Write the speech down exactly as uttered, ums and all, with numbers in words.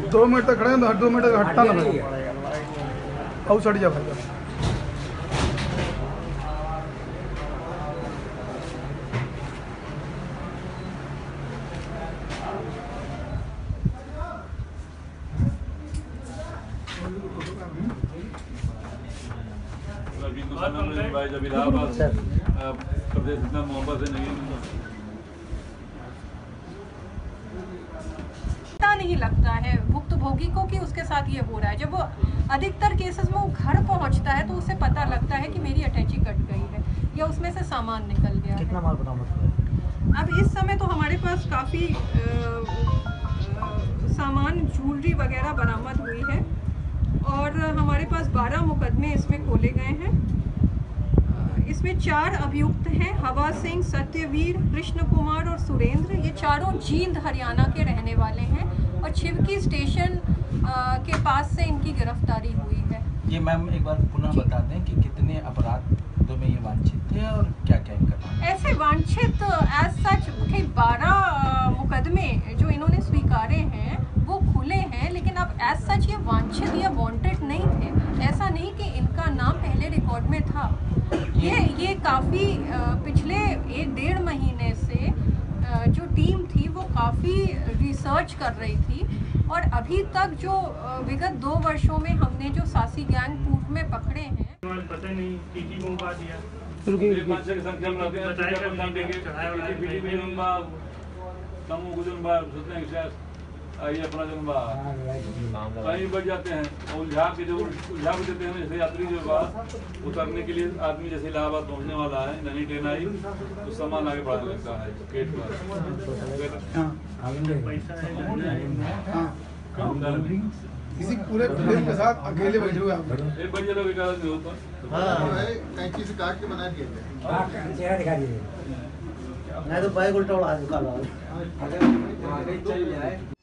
दो मिनट तक खड़े हैं तो दो मिनट तक हटता ना भाई, आओ सड़ जा भाई। जब इलाहाबाद प्रदेश इतना मोहब्बत से नहीं पता नहीं लगता है भुक्तभोगी को कि उसके साथ ये हो रहा है। जब वो अधिकतर केसेस में वो घर पहुंचता है तो उसे पता लगता है कि मेरी अटैची कट गई है या उसमें से सामान निकल गया है। कितना माल बरामद हुआ? अब इस समय तो हमारे पास काफ़ी सामान ज्वेलरी वगैरह बरामद हुई है और हमारे पास बारह मुकदमे इसमें खोले गए हैं। इसमें चार अभियुक्त हैं, हवा सिंह, सत्यवीर, कृष्ण कुमार और सुरेंद्र। ये चारों जींद हरियाणा के रहने वाले हैं और छिवकी स्टेशन के पास से इनकी गिरफ्तारी हुई है। ये मैम एक बार पुनः बता दें कि कितने अपराधों में ये वांछित थे और क्या क्या इनका? ऐसे वांछित एज सच के बारह मुकदमे जो इन्होंने स्वीकारे हैं वो खुले हैं, लेकिन अब एज सच ये वांछित या वांटेड नहीं थे। ऐसा नहीं कि इनका नाम पहले रिकॉर्ड में था। ये ये काफ़ी पिछले एक डेढ़ महीने से जो टीम थी वो काफ़ी रिसर्च कर रही थी और अभी तक जो विगत दो वर्षों में हमने जो सासी गैंग पूर्व में पकड़े हैं। पता नहीं टीटी को बता दिया ये अपना जो कहीं बढ़ जाते हैं और उलझा के जो उलझा भी देते हैं। जैसे यात्री जो बात उतरने के लिए आदमी जैसे इलाहाबाद पहुंचने वाला है, नई ट्रेन आई तो सामान आगे बढ़ाने लगता है गेट पर। किसी पूरे फिल्म के साथ अकेले बैठे हुए आप एक बढ़िया लोग एक आदमी होता कैंची से काट के बना दिए नहीं तो बैग उल्टा उड़ा